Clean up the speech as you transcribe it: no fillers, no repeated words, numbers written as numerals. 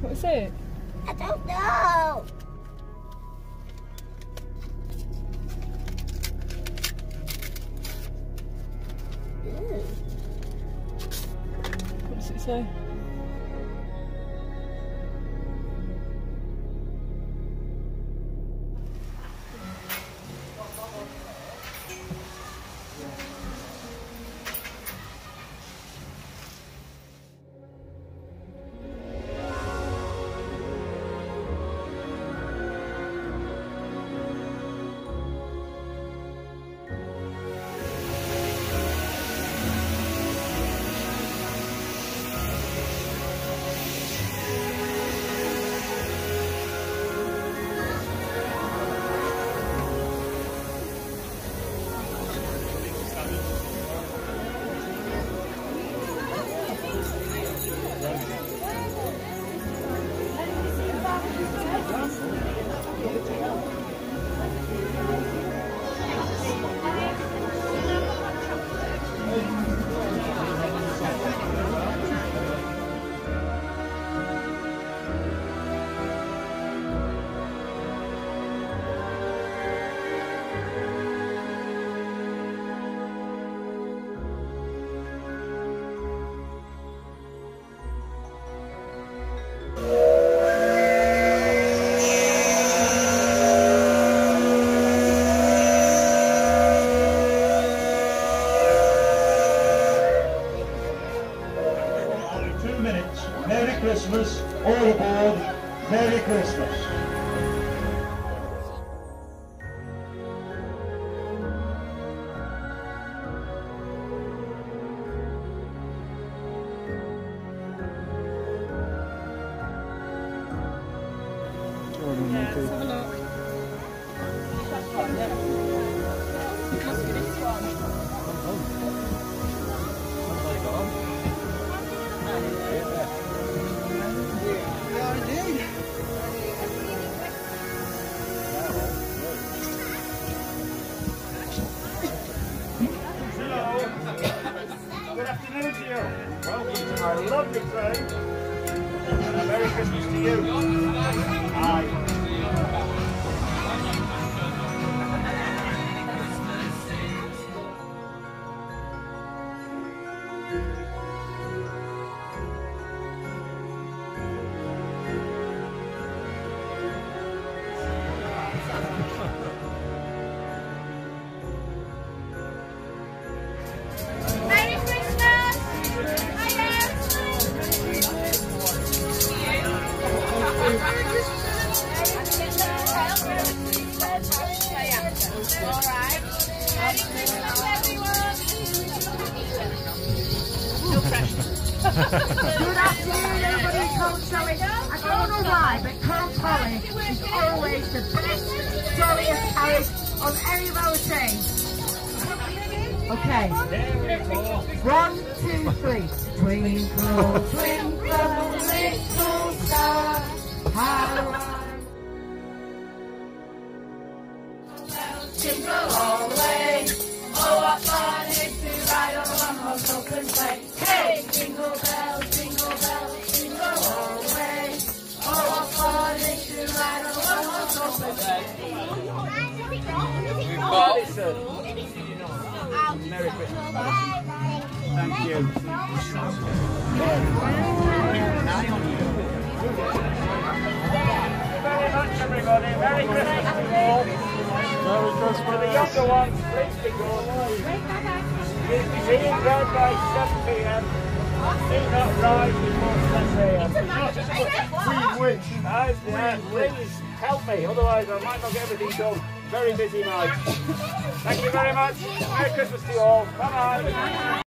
What's it? I don't know. What does it say? Merry Christmas, all aboard, Merry Christmas. Let's have a look. Must be this one. Good afternoon to you. Welcome to our lovely train. And a Merry Christmas to you. Aye. Good afternoon, everybody. I don't know why, but Coach Holly is always the best, jolliest carriage on any of our trains. Okay. 1, 2, 3. Twinkle, twinkle, little star, how jingle all the way. Oh, what fun it is to ride on a one-horse open sleigh. Hey, jingle bells, jingle all the way. Oh, what fun it is to ride on a one-horse open sleigh. Merry Christmas. Thank you. Very much, everybody. Merry Christmas to you all. Merry Christmas. To the younger ones, please be good. You'll be seeing red by 7 p.m. Do not ride before 10 a.m. Please help me, otherwise I might not get everything done. Very busy night. Thank you very much. Merry Christmas to you all. Bye-bye.